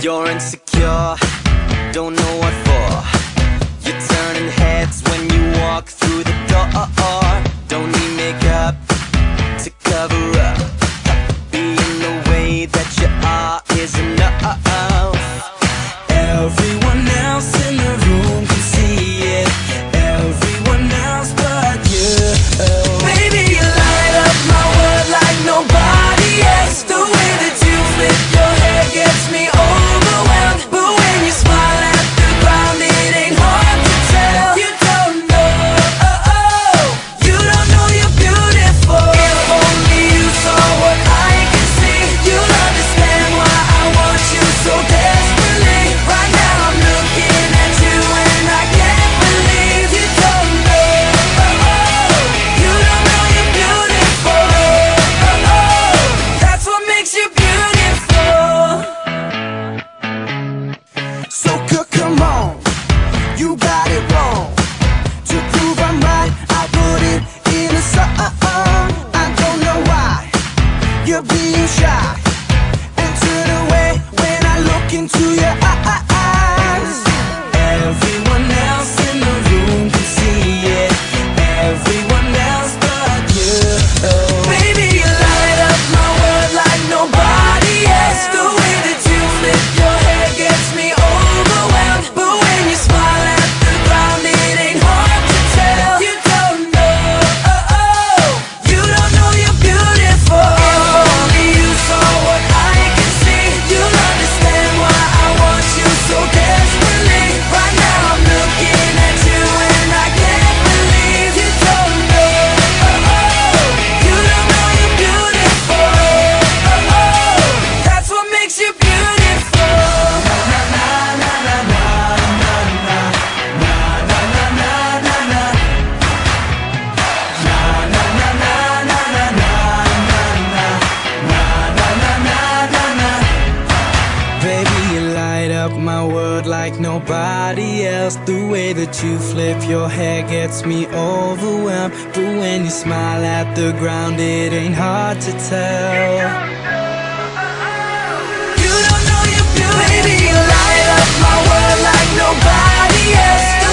You're insecure, don't know what for. You're turning heads when you walk through the door. Don't need makeup to cover up. Being the way that you are is enough. Everyone else in the room can see it, everyone else but you. Baby, you light up my world like nobody else. The way that you flip your hair gets me overwhelmed. But when you smile at the ground, it ain't hard to tell. You don't know, you don't know you're beautiful. If only you saw what I can see, you'll understand why I want you so desperately. Right now I'm looking at you and I can't believe you don't know, you don't know you're beautiful. That's what makes you beautiful. So come on, you got it wrong. To prove I'm right, I put it in a song. I don't know why you're being shy and turn away when I look into your eyes. Everyone else in the room can see it, everyone else but you. Baby, you light up my world like nobody else. The way that you flip your hair gets me overwhelmed. But when you smile at the ground, it ain't hard to tell. You don't know, you don't know you're beautiful. If only you saw what I can see, you'll understand why I want you so desperately. Right now I'm looking at you and I can't believe you don't know, you don't know you're beautiful. That's what makes you beautiful. Baby, you light up my world like nobody else. The way that you flip your hair gets me overwhelmed. But when you smile at the ground, it ain't hard to tell. You don't know you're beautiful. Baby, you light up my world like nobody else.